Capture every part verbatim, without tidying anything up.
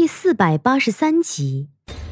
第四百八十三集。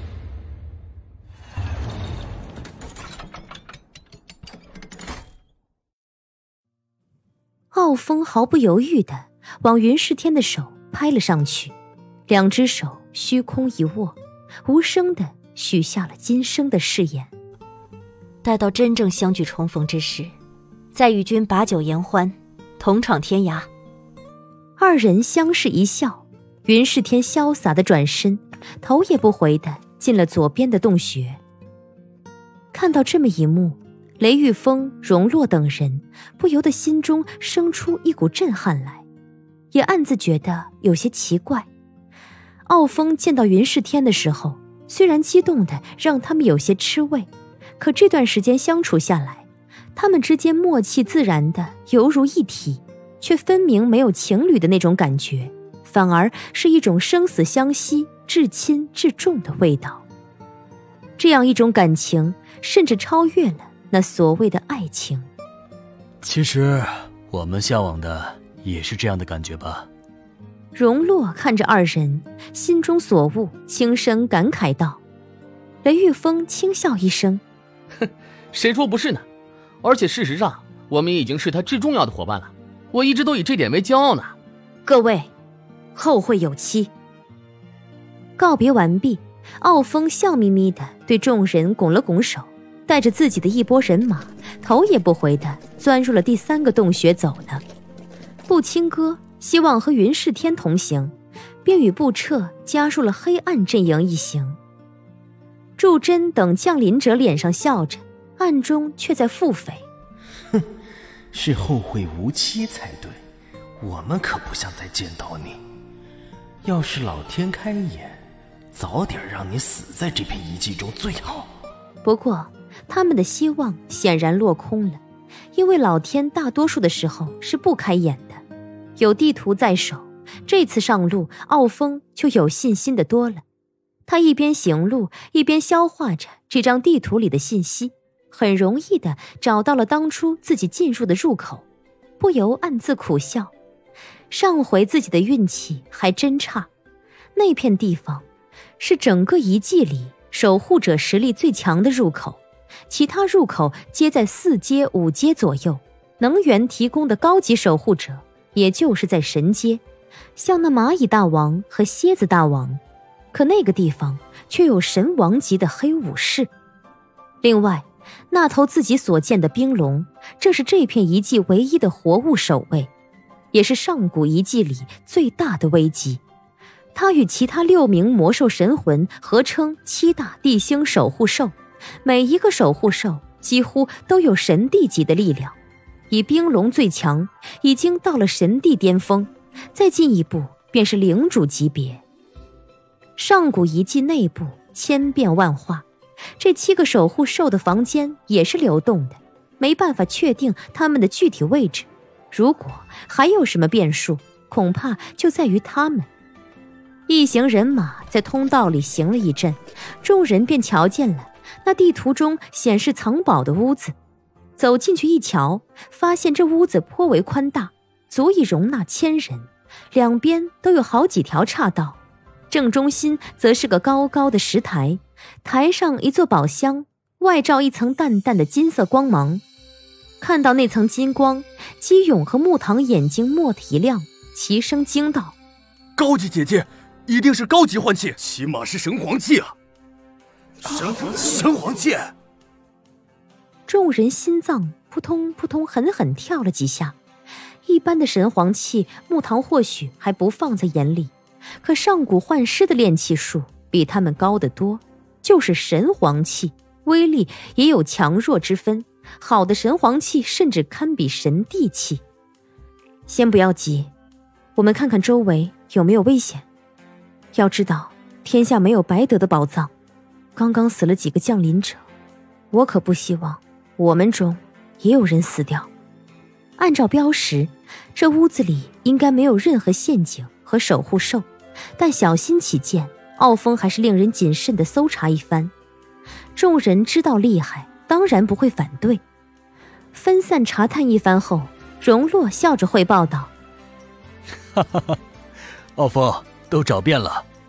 傲风毫不犹豫地往云世天的手拍了上去，两只手虚空一握，无声地许下了今生的誓言。待到真正相聚重逢之时，再与君把酒言欢，同闯天涯。二人相视一笑，云世天潇洒地转身，头也不回地进了左边的洞穴。看到这么一幕，雷玉峰、荣洛等人不由得心中生出一股震撼来，也暗自觉得有些奇怪。傲风见到云世天的时候，虽然激动的让他们有些吃味，可这段时间相处下来，他们之间默契自然的犹如一体，却分明没有情侣的那种感觉，反而是一种生死相惜、至亲至重的味道。这样一种感情，甚至超越了那所谓的爱情。 其实我们向往的也是这样的感觉吧。 荣洛看着二人，心中所悟，轻声感慨道。雷玉峰轻笑一声， 哼，谁说不是呢？而且事实上，我们已经是他至重要的伙伴了，我一直都以这点为骄傲呢。 各位，后会有期。告别完毕，傲风笑眯眯地对众人拱了拱手，带着自己的一拨人马，头也不回地钻入了第三个洞穴走了。步青哥希望和云世天同行，便与步彻加入了黑暗阵营一行。祝真等降临者脸上笑着，暗中却在腹诽： 哼，是后会无期才对，我们可不想再见到你。要是老天开眼，早点让你死在这片遗迹中最好。 不过他们的希望显然落空了，因为老天大多数的时候是不开眼的。有地图在手，这次上路，傲风就有信心的多了。他一边行路，一边消化着这张地图里的信息，很容易的找到了当初自己进入的入口，不由暗自苦笑。上回自己的运气还真差，那片地方是整个遗迹里守护者实力最强的入口，其他入口皆在四阶五阶左右，能源提供的高级守护者也就是在神阶，像那蚂蚁大王和蝎子大王，可那个地方却有神王级的黑武士。另外，那头自己所见的冰龙，这是这片遗迹唯一的活物守卫，也是上古遗迹里最大的危机。它与其他六名魔兽神魂合称七大地星守护兽，每一个守护兽几乎都有神帝级的力量，以冰龙最强，已经到了神帝巅峰，再进一步便是领主级别。上古遗迹内部千变万化，这七个守护兽的房间也是流动的，没办法确定他们的具体位置。如果还有什么变数，恐怕就在于他们。一行人马在通道里行了一阵，众人便瞧见了那地图中显示藏宝的屋子。走进去一瞧，发现这屋子颇为宽大，足以容纳千人，两边都有好几条岔道，正中心则是个高高的石台，台上一座宝箱，外罩一层淡淡的金色光芒。看到那层金光，姬勇和木堂眼睛蓦地一亮，齐声惊道： 高级结界，一定是高级幻器，起码是神皇器啊！神皇神皇器！ 众人心脏扑通扑通狠狠跳了几下。一般的神皇器，木堂或许还不放在眼里，可上古幻师的炼器术比他们高得多，就是神皇器，威力也有强弱之分，好的神皇器甚至堪比神帝器。先不要急，我们看看周围有没有危险。要知道，天下没有白得的宝藏，刚刚死了几个降临者，我可不希望我们中也有人死掉。按照标识，这屋子里应该没有任何陷阱和守护兽，但小心起见，傲风还是令人谨慎地搜查一番。众人知道厉害，当然不会反对。分散查探一番后，荣洛笑着汇报道： 哈哈哈，傲风都找遍了，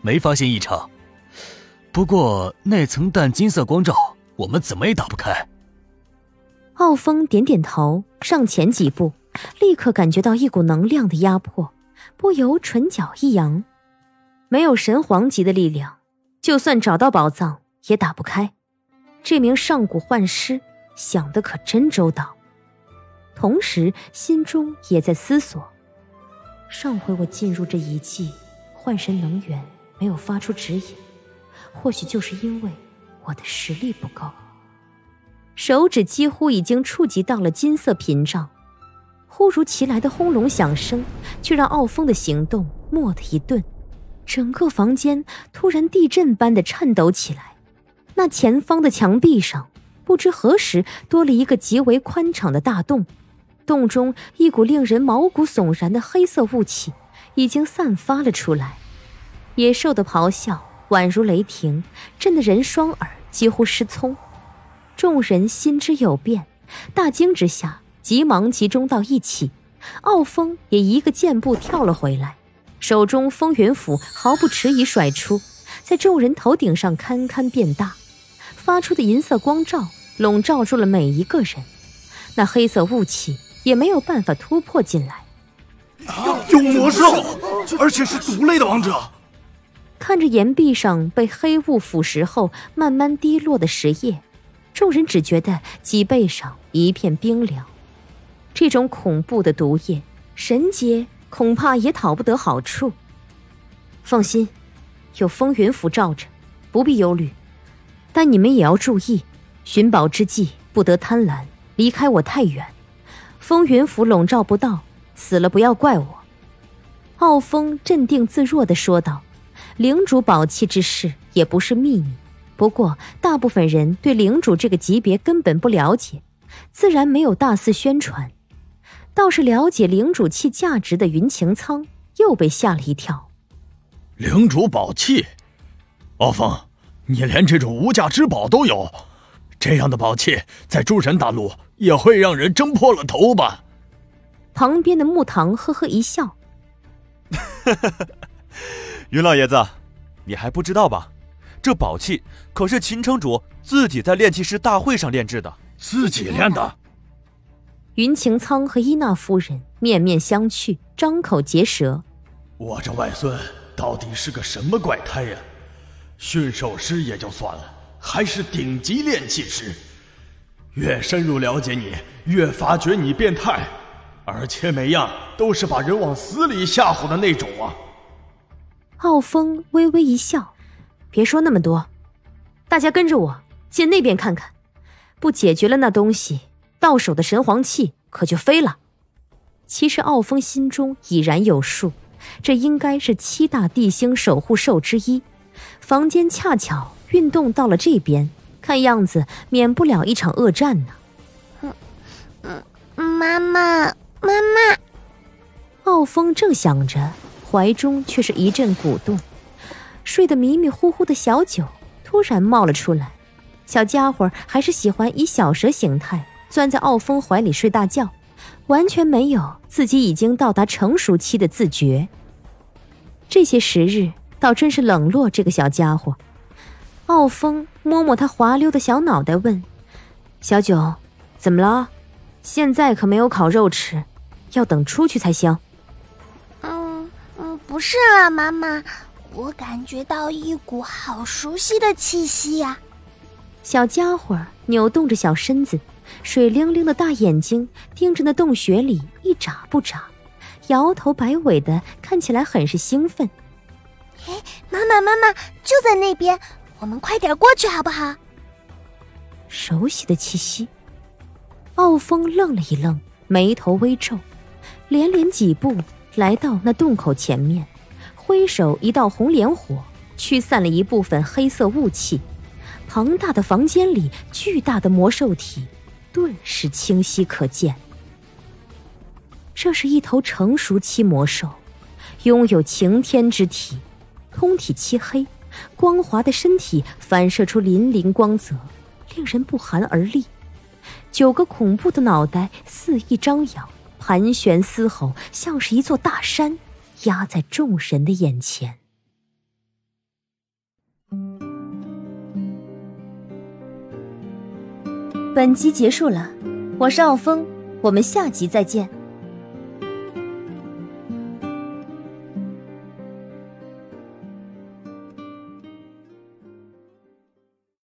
没发现异常。不过那层淡金色光罩，我们怎么也打不开。 傲风点点头，上前几步，立刻感觉到一股能量的压迫，不由唇角一扬。没有神皇级的力量，就算找到宝藏也打不开。这名上古幻师想得可真周到，同时心中也在思索：上回我进入这遗迹，幻神能源没有发出指引，或许就是因为我的实力不够。手指几乎已经触及到了金色屏障，忽如其来的轰隆响声却让傲风的行动蓦地一顿，整个房间突然地震般的颤抖起来。那前方的墙壁上不知何时多了一个极为宽敞的大洞，洞中一股令人毛骨悚然的黑色雾气已经散发了出来。野兽的咆哮宛如雷霆，震得人双耳几乎失聪。众人心知有变，大惊之下急忙集中到一起。傲风也一个箭步跳了回来，手中风云斧毫不迟疑甩出，在众人头顶上堪堪变大，发出的银色光照笼罩住了每一个人，那黑色雾气也没有办法突破进来。 有魔兽，而且是毒类的王者。 看着岩壁上被黑雾腐蚀后慢慢滴落的石液，众人只觉得脊背上一片冰凉。这种恐怖的毒液，神阶恐怕也讨不得好处。放心，有风云符罩着，不必忧虑。但你们也要注意，寻宝之际不得贪婪，离开我太远。风云符笼罩不到，死了不要怪我。傲风镇定自若地说道。领主宝器之事也不是秘密，不过大部分人对领主这个级别根本不了解，自然没有大肆宣传。倒是了解领主器价值的云擎苍又被吓了一跳。 领主宝器？傲风，你连这种无价之宝都有，这样的宝器在诸神大陆也会让人争破了头吧？ 旁边的木堂呵呵一笑。 云老爷子，你还不知道吧？这宝器可是秦城主自己在炼器师大会上炼制的。 自己炼的？ 云擎苍和伊娜夫人面面相觑，张口结舌。 我这外孙到底是个什么怪胎呀？驯兽师也就算了，还是顶级炼器师。越深入了解你，越发觉你变态，而且每样都是把人往死里吓唬的那种啊。 傲风微微一笑，别说那么多，大家跟着我进那边看看，不解决了那东西，到手的神皇器可就飞了。其实傲风心中已然有数，这应该是七大地星守护兽之一。房间恰巧运动到了这边，看样子免不了一场恶战呢。 嗯嗯，妈妈，妈妈。 傲风正想着，怀中却是一阵鼓动，睡得迷迷糊糊的小九突然冒了出来。小家伙还是喜欢以小蛇形态钻在傲风怀里睡大觉，完全没有自己已经到达成熟期的自觉。这些时日倒真是冷落这个小家伙。傲风摸摸他滑溜的小脑袋问：小九，怎么了？现在可没有烤肉吃，要等出去才行。 嗯嗯，不是啦，妈妈，我感觉到一股好熟悉的气息呀。 小家伙扭动着小身子，水灵灵的大眼睛盯着那洞穴里一眨不眨，摇头摆尾的，看起来很是兴奋。 哎，妈妈妈妈，就在那边，我们快点过去好不好？ 熟悉的气息。傲风愣了一愣，眉头微皱，连连几步来到那洞口前面，挥手一道红莲火驱散了一部分黑色雾气。庞大的房间里，巨大的魔兽体顿时清晰可见。这是一头成熟期魔兽，拥有擎天之体，通体漆黑，光滑的身体反射出粼粼光泽，令人不寒而栗。九个恐怖的脑袋肆意张扬，盘旋嘶吼，像是一座大山压在众人的眼前。 本集结束了，我是傲风，我们下集再见。